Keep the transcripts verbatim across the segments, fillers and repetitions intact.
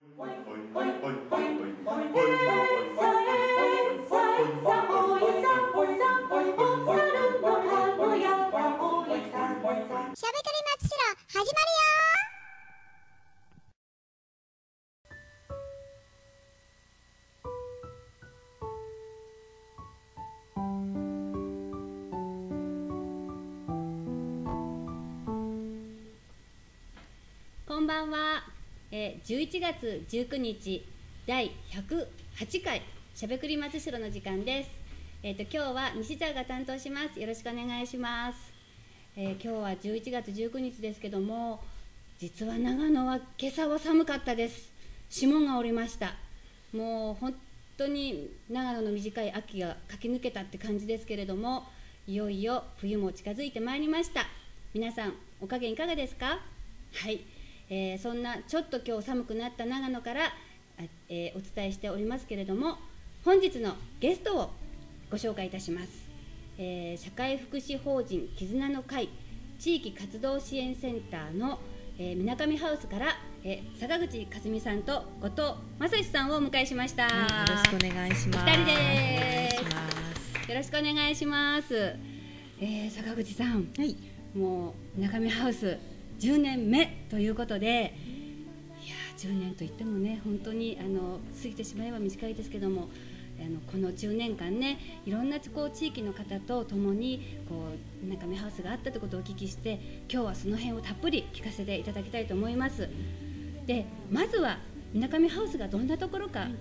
こんばんは、えー、じゅういちがつじゅうくにちだいひゃくはちかいしゃべくり松代の時間です。えーと今日は西田が担当します。よろしくお願いします。えー、今日はじゅういちがつじゅうくにちですけども、実は長野は今朝は寒かったです。霜が降りました。もう本当に長野の短い秋が駆け抜けたって感じですけれども、いよいよ冬も近づいてまいりました。皆さんお加減いかがですか？はい、えー、そんなちょっと今日寒くなった長野から、えー、お伝えしておりますけれども、本日のゲストをご紹介いたします。えー、社会福祉法人絆の会地域活動支援センターのみなかみハウスから、えー、坂口和美さんと後藤正史さんをお迎えしました。 はい、よろしくお願いします。 ふたりです。よろしくお願いします。えー、坂口さん、はい、もうみなかみハウスじゅうねんめということで、いやじゅうねんといってもね、本当にあの過ぎてしまえば短いですけども、あのこのじゅうねんかんね、いろんなこう地域の方と共にこうみなかみハウスがあったということをお聞きして、今日はその辺をたっぷり聞かせていただきたいと思います。で、まずはみなかみハウスがどんなところか、はい、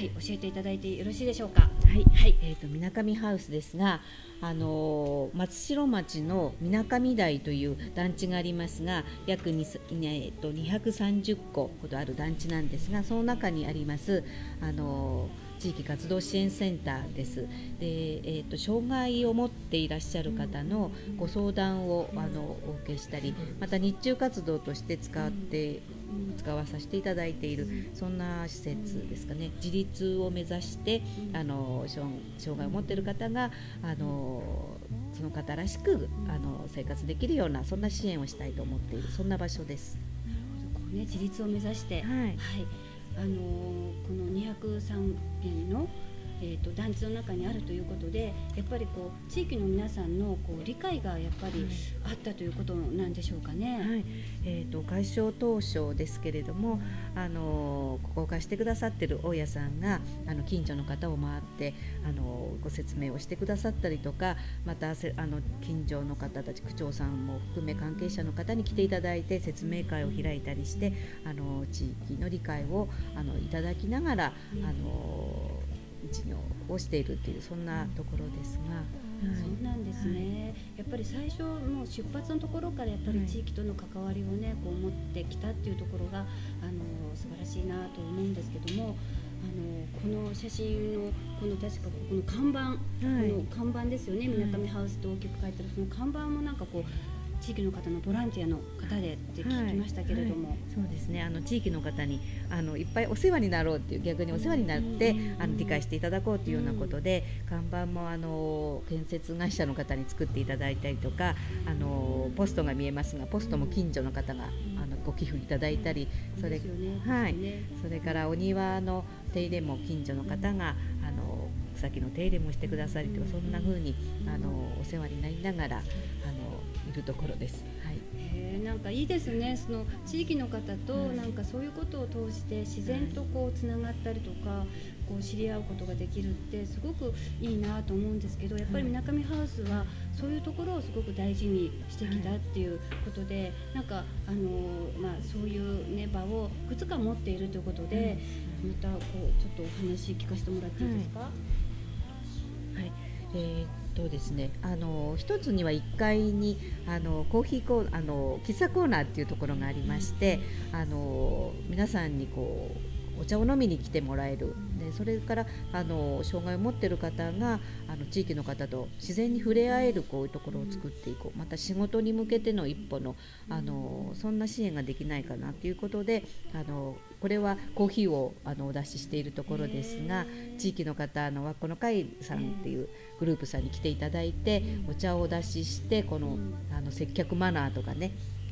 教えていただいてよろしいでしょうか。 はい、はい、えーとみなかみハウスですが、あのー、松代町のみなかみ台という団地がありますが、約に、えー、とにひゃくさんじゅっこほどある団地なんですが、その中にあります、あのー地域活動支援センターです。で、えー、と障害を持っていらっしゃる方のご相談をあのお受けしたり、また日中活動として使って使わさせていただいている、そんな施設ですかね。自立を目指してあの障害を持っている方があのその方らしくあの生活できるような、そんな支援をしたいと思っている、そんな場所です。 なるほど、こうね、自立を目指して、はい、はい、あのこのにひゃくさんけんの、えー、と団地の中にあるということで、やっぱりこう地域の皆さんのこう理解がやっぱりあったということなんでしょうかね。 はい、えー、と開所当初ですけれども、あのここを貸してくださっている大家さんがあの近所の方を回ってあのご説明をしてくださったりとか、またあの近所の方たち、区長さんも含め関係者の方に来ていただいて説明会を開いたりして、あの地域の理解をあのいただきながら、あの事業をしているという、そんなところですが、 はい、そうなんですね。はい、やっぱり最初の出発のところからやっぱり地域との関わりをね、こう持ってきたっていうところがあの素晴らしいなと思うんですけども、あのこの写真のこの確かここの看板、はい、この看板ですよね。みなかみハウスと大きく書いてあるその看板もなんかこう地域の方のボランティアの方でって聞きましたけれども、はいはい、 そうですね、あの地域の方にあのいっぱいお世話になろうっていう、逆にお世話になってあの理解していただこうというようなことで、看板もあの建設会社の方に作っていただいたりとか、あのポストが見えますが、ポストも近所の方があのご寄付いただいたり、それ、はい、それからお庭の手入れも近所の方があの草木の手入れもしてくださりとか、そんな風にあのお世話になりながらあのいるところです。はい、 へー、なんかいいですね。その地域の方となんかそういうことを通して自然とこうつながったりとか、こう知り合うことができるってすごくいいなと思うんですけど、やっぱりみなかみハウスはそういうところをすごく大事にしてきたっていうことで、なんかあのまあそういうね場をいくつか持っているということで、またこうちょっとお話聞かせてもらっていいですか？はい、 はい、えーとですね、あの一つにはいっかいにあのコーヒーコーあの喫茶コーナーっていうところがありまして、あの皆さんにこうお茶を飲みに来てもらえる。でそれからあの障害を持っている方があの地域の方と自然に触れ合えるこういうところを作っていこう、また仕事に向けての一歩の、あのそんな支援ができないかなということで、あのこれはコーヒーをあのお出ししているところですが、地域の方のはこの会さんっていうグループさんに来ていただいて、お茶をお出しして、このあの接客マナーとかね、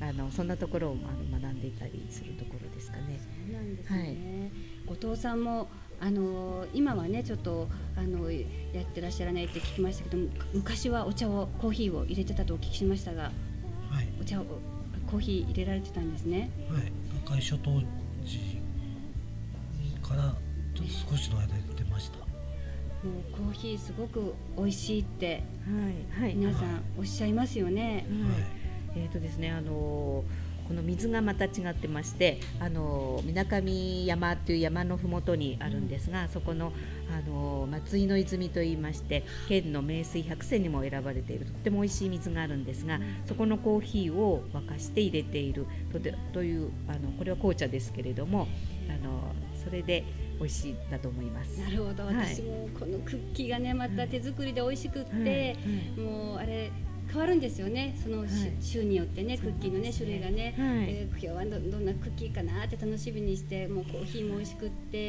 あのそんなところをあの学んでいたりするところですかね。 そうなんですね、 はい、 後藤さんもあの今はねちょっとあのやってらっしゃらないって聞きましたけど、昔はお茶をコーヒーを入れてたとお聞きしましたが、 はい、 お茶をコーヒー入れられてたんですね。 はい、赤い諸島時からちょっと少しの間で出ました。 もうコーヒーすごく美味しいってはいはい、 皆さんおっしゃいますよね。 はい、えーとですね、あのこの水がまた違ってまして、あの水上山という山のふもとにあるんですが、そこのあの松井の泉といいまして、県の名水百選にも選ばれているとっても美味しい水があるんですが、そこのコーヒーを沸かして入れているとでというあのこれは紅茶ですけれども、あのそれで美味しいだと思います。 なるほど、 はい、 私もこのクッキーがねまた手作りで美味しくって、 はいはい、 もうあれ変わるんですよね、その、はい、週によってねクッキーの、ね、種類がね、はい、えー、今日は ど, どんなクッキーかなって楽しみにして、もうコーヒーも美味しくって、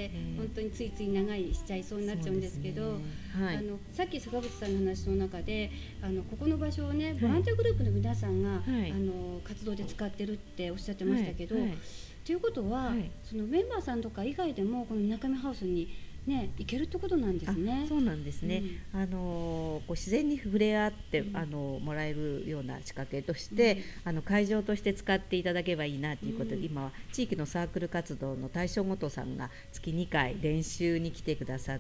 本当についつい長いしちゃいそうになっちゃうんですけど、ね、はい、あのさっき坂口さんの話の中であのここの場所をねボランティアグループの皆さんが、はい、あの活動で使ってるっておっしゃってましたけど、はいはい、ということは、はい、そのメンバーさんとか以外でもこの水上ハウスにね、行けるってことなんですね。 そうなんですね、うん、あのこう自然に触れ合って、うん、あのもらえるような仕掛けとして、うん、あの会場として使っていただければいいなということで、うん、今は地域のサークル活動の大正元さんが月にかい練習に来てくださって、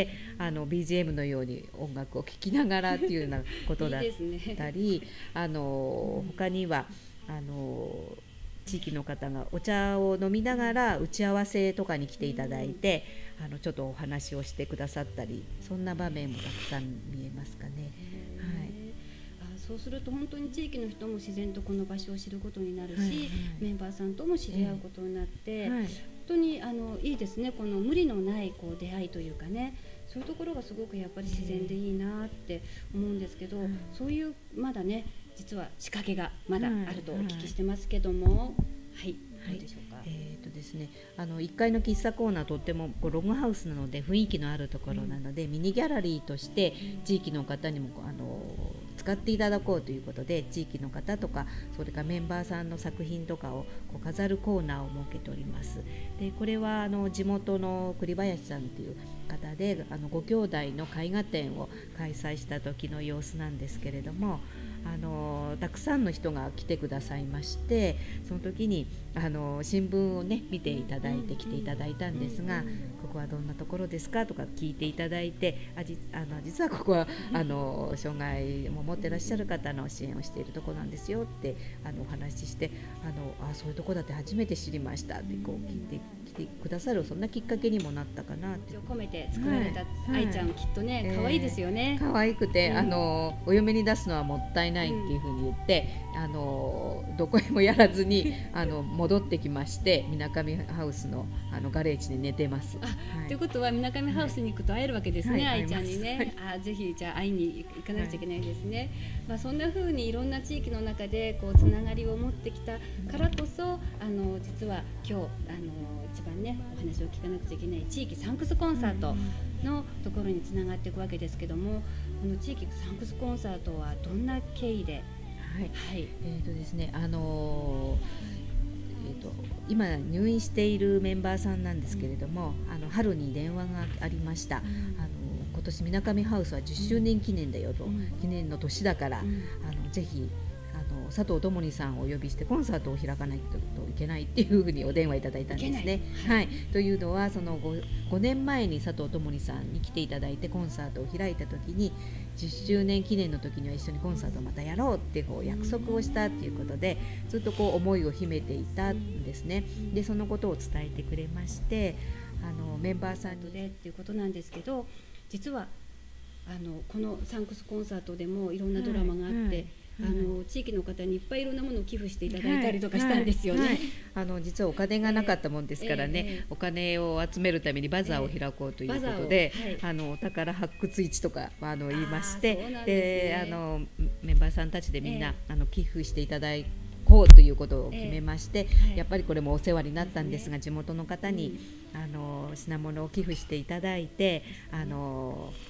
あの ビージーエム のように音楽を聴きながらというようなことだったりいいですね、あの他にはあの地域の方がお茶を飲みながら打ち合わせとかに来ていただいて、うん、あのちょっとお話をしてくださったり、そんな場面もたくさん見えますかね。はい、 あ、そうすると本当に地域の人も自然とこの場所を知ることになるし、はいはい、メンバーさんとも知り合うことになって、えーはい、本当にあのいいですね、この無理のないこう出会いというかね、そういうところがすごくやっぱり自然でいいなって思うんですけど、うん、そういうまだね実は仕掛けがまだあるとお聞きしてますけども、はい、はい、どうでしょうか。 えーとですね、あのいっかいの喫茶コーナーとってもこうログハウスなので雰囲気のあるところなので、うん、ミニギャラリーとして地域の方にもあの使っていただこうということで、地域の方とかそれからメンバーさんの作品とかをこう飾るコーナーを設けております。でこれはあの地元の栗林さんという方で、あのご兄弟の絵画展を開催した時の様子なんですけれども、あのたくさんの人が来てくださいまして、その時にあの新聞をね見ていただいて来ていただいたんですが、ここはどんなところですかとか聞いていただいて、あじあの実はここはあの障害も持ってらっしゃる方の支援をしているところなんですよってあのお話しして、あのあそういうところだって初めて知りましたってこう聞いてきてくださる、そんなきっかけにもなったかなって。 込めて作られた愛ちゃん、はい、きっとね可愛いですよね。 可愛くて、うん、あのお嫁に出すのはもったいないっていうふうに言って、うん、あのどこへもやらずにあの戻ってきまして、水上ハウスのあのガレージで寝てます。 あ、はい、ということは水上ハウスに行くと会えるわけですね、はい、愛ちゃんにね、はい、あぜひじゃあ会いに行かなくちゃいけないですね。はい、まあ、そんな風にいろんな地域の中でこうつながりを持ってきたからこそ、あの実は今日あの一番ねお話を聞かなくちゃいけない地域サンクスコンサートのところにつながっていくわけですけども、この地域サンクスコンサートはどんな経緯で、はいはい、えーとですね、あのーえーと、今入院しているメンバーさんなんですけれども、うん、あの春に電話がありました。うん、あの今年水上ハウスはじゅっしゅうねん記念だよと、うん、記念の年だから、うん、あのぜひあの佐藤智美さんをお呼びしてコンサートを開かないといけないっていうふうにお電話いただいたんですね。はいはい、というのはその 5, ごねんまえに佐藤智美さんに来ていただいてコンサートを開いた時に、じゅっしゅうねん記念の時には一緒にコンサートをまたやろうってこう約束をしたっていうことで、ずっとこう思いを秘めていたんですね。でそのことを伝えてくれまして、あのメンバーさんにでっていうことなんですけど、実はあのこのサンクスコンサートでもいろんなドラマがあって、はいはい、あの地域の方にいっぱいいろんなものを寄付していただいたりとかしたんですよね。はいはいはい、 あの実はお金がなかったもんですからね、えーえー、お金を集めるためにバザーを開こうということで、えーはい、あのお宝発掘市とかあの言いまして、あ、で、ね、あのメンバーさんたちでみんな、えー、あの寄付していただいてこうということを決めまして、えーはい、やっぱりこれもお世話になったんですが、地元の方に、うん、あの品物を寄付していただいて、あの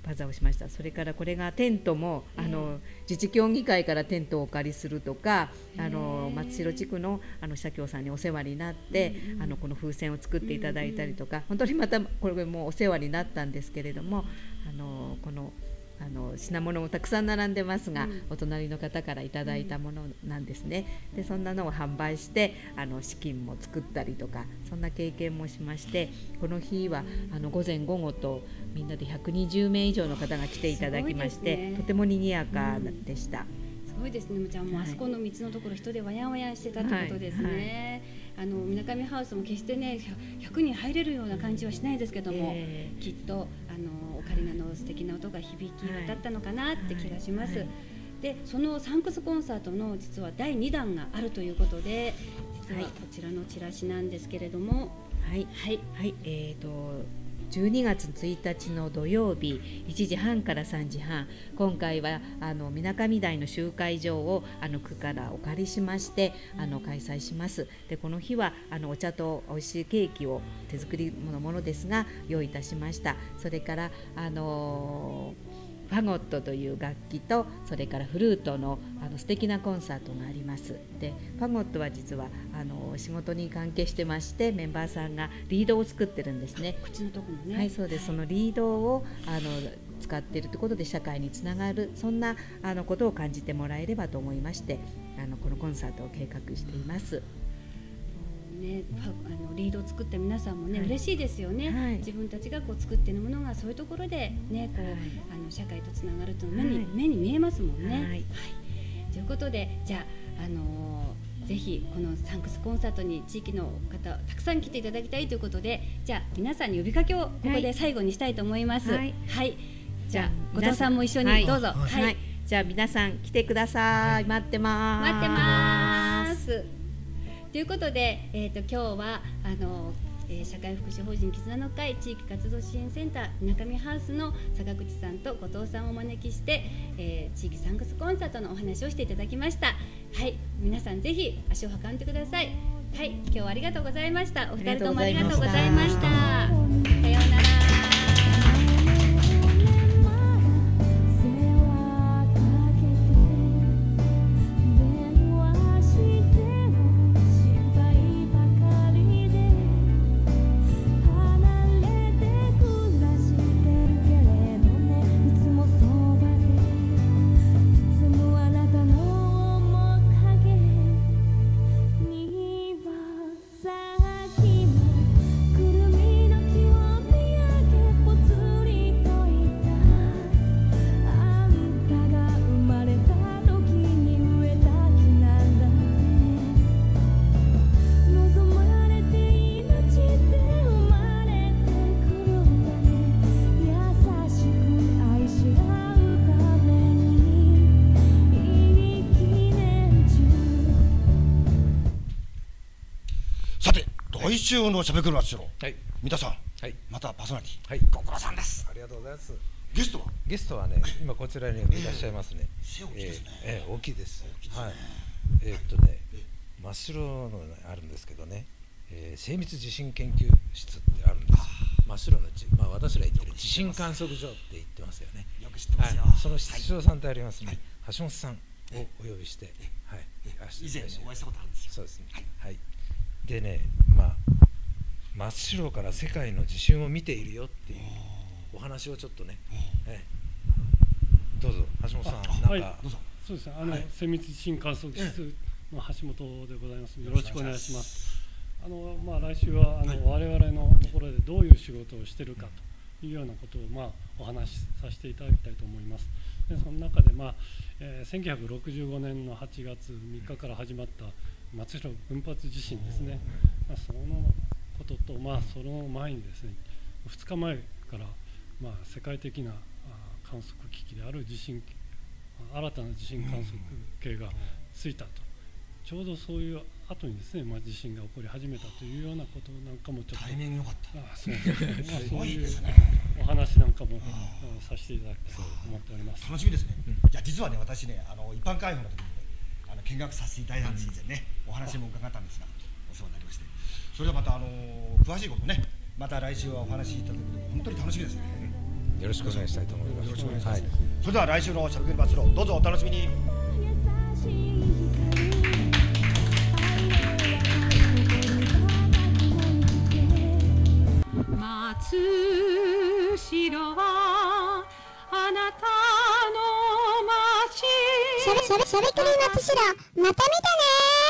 バザーをしました。それからこれがテントも、えー、あの自治協議会からテントをお借りするとか、あの松代地区のあの社協さんにお世話になって、うんうん、あのこの風船を作っていただいたりとか、うんうん、本当にまたこれもお世話になったんですけれども、あのこのあの品物もたくさん並んでますが、うん、お隣の方からいただいたものなんですね。でそんなのを販売してあの資金も作ったりとか、そんな経験もしまして、この日はあの午前午後とみんなでひゃくにじゅうめい以上の方が来ていただきまして、ね、とても賑やかでした。 うん、すごいですね。じゃあもうあそこの道のところ人でわやわやしてたってことですね。はいはい、あのみなかみハウスも決してねひゃくにん入れるような感じはしないですけども、えー、きっとあのオカリナの素敵な音が響き渡ったのかなって気がします。はいはい、でそのサンクスコンサートの実はだいにだんがあるということで、実はこちらのチラシなんですけれども、 はいはいはい、えーとじゅうにがつついたちの土曜日いちじはんからさんじはん、今回はあのみなかみ台の集会場をあの区からお借りしましてあの開催します。でこの日はあのお茶とおいしいケーキを手作りのものですが用意いたしました。それからあのーファゴットという楽器と、それからフルートのあの素敵なコンサートがあります。でファゴットは実はあの仕事に関係してまして、メンバーさんがリードを作ってるんですね。 口のところね。 はい、そうです。そのリードをあの使っているということで社会につながる、そんなあのことを感じてもらえればと思いまして、あのこのコンサートを計画しています。 ね、あのリードを作った皆さんもね、はい、嬉しいですよね。はい、自分たちがこう作っているものがそういうところでね、こう、はい、あの社会とつながるというのが目に、はい、目に見えますもんね。はいはい、ということで、じゃあ、あのー、ぜひこのサンクスコンサートに地域の方たくさん来ていただきたいということで、じゃあ皆さんに呼びかけをここで最後にしたいと思います。はい、はい、じゃあ後藤さんも一緒にどうぞ。はいはいはい、 じゃあ皆さん来てください。待ってます。 待ってます。ということで、えー、と今日はあの、えー、社会福祉法人絆の会地域活動支援センターみなかみハウスの坂口さんと後藤さんをお招きして、えー、地域サンクスコンサートのお話をしていただきました。はい、皆さんぜひ足を運んでください。はい、今日はありがとうございました。お二人ともありがとうございました。さようなら。 来週のしゃべくり松代、 はい、 三田さん、はい、またパーソナリティ、はい、ご苦労さんです。 ありがとうございます。 ゲストはゲストはね、今こちらにいらっしゃいますね。 背大きいですね。 えー、大きいです。 大きいですね。 はい。えー、っとね、真っ白のあるんですけどね、えー、精密地震研究室ってあるんです。真っ白の地、まあ私ら言ってる地震観測所って言ってますよね。 よく知ってますよ。 はい、その室長さんってありますね。はい、橋本さんをお呼びして、はい、 以前お会いしたことあるんですよ。 そうですね。はい。はい、でね、まあ真っ白から世界の地震を見ているよっていうお話をちょっとね、ええ、どうぞ橋本さん、なんか、はい、 どうぞ。そうですね、あの、はい、精密地震観測室の橋本でございます。よろしくお願いします。あのまあ来週はあの、はい、我々のところでどういう仕事をしているかというようなことをまあお話しさせていただきたいと思います。でその中でまあ、えー、せんきゅうひゃくろくじゅうごねんのはちがつみっかから始まった松代群発地震ですね。まあ、そのことと、まあ、その前にですね、ふつかまえから、まあ、世界的な観測機器である地震新たな地震観測計がついたと、ちょうどそういう後にですね、まあ、地震が起こり始めたというようなことなんかもちょっとタイミング良かった。 あそうですね、まあ、そういうお話なんかもさせていただきたいと思っております。 楽しみですね。じゃあ実はね、私ね、あの一般開放の時にね、あの見学させていただいたんです以前ね、お話も伺ったんですが、お世話になりまして、それではまたあの詳しいことね、また来週はお話しいただくので本当に楽しみですね。 でよろしくお願いしたいと思います。 よろしくお願いします。 はい、 それでは来週のしゃべくり祭ろどうぞお楽しみに。 松代はあなたの街。しゃべしゃべしゃべくり松代、また見てね。